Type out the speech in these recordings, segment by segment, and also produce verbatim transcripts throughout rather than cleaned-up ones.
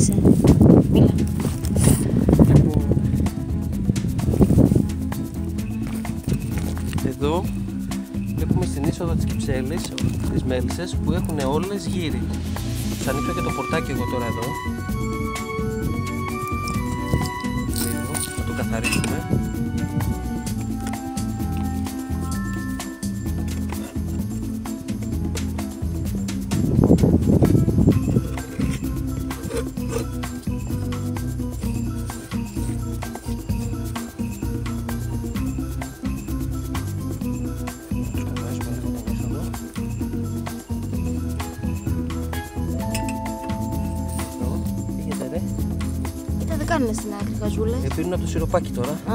ξεκίνησε. Μίλα. Εδώ έχουμε στην είσοδο της Κυψέλης, τις μέλισσες που έχουν όλες γύρι. Θα ανοίξω και το πορτάκι εγώ τώρα εδώ. Λίγο, θα το καθαρίσουμε. Κοίτα, δεν κάνουνε στην άκρη, χαζούλες. Ε, πίνουν από το σιροπάκι τώρα. Α,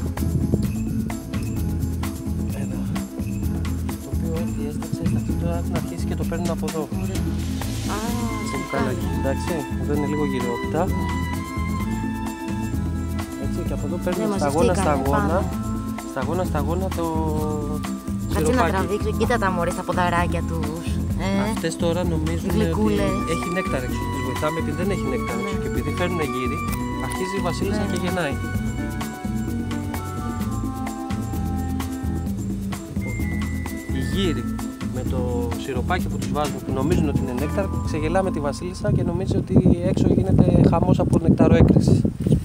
Εδώ. Το οποίο ό,τι έσταξε, έσταξε τώρα έχουν αρχίσει και το παίρνουν από εδώ. ωραία. Α, Σε το μπουκαλάκι, κάνω. εντάξει. Εδώ είναι λίγο γυριόπιτα. Έτσι, και από εδώ παίρνουν Ναι, σταγόνα μαζευτήκανε, σταγόνα. πάμε. Σταγόνα σταγόνα το Κάτσε να σιροπάκι. τραβήξω, κοίτα τα μωρέ στα ποδαράκια τους. Ε, Αυτές τώρα νομίζουν ότι γλυκούλες. έχει νέκταρ έξω. Τις βοηθάμε επειδή δεν έχει νέκταρ έξω. Ναι. Και επειδή φέρνουν γύρι, αρχίζει η βασίλισσα Ναι. και γεννάει. Οι γύρι με το σιροπάκι που τους βάζουμε που νομίζουν ότι είναι νέκταρ, ξεγελάμε τη βασίλισσα και νομίζει ότι έξω γίνεται χαμός από νεκταροέκρηση.